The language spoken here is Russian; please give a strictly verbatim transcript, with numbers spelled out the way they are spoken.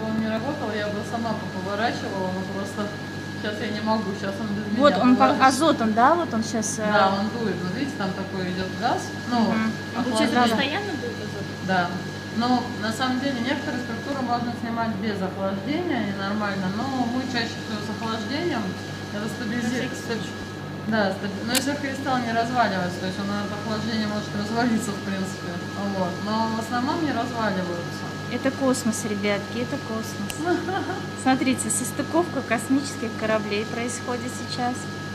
он не работал, я бы сама поворачивала, но просто сейчас я не могу, сейчас он без меня. Вот он по поворачивает. азотом, да, вот он сейчас... Да, он дует, вот видите, там такой идет газ, ну, Мгм. охлаждение. Постоянно дует азот? Да. Но на самом деле некоторые структуры можно снимать без охлаждения, они нормально, но мы чаще всего с охлаждением это стабилизирует. Да, стаби... но если кристалл не разваливается, то есть он от охлаждения может развалиться в принципе, вот. Но в основном не разваливаются. Это космос, ребятки, это космос. Смотрите, состыковка космических кораблей происходит сейчас.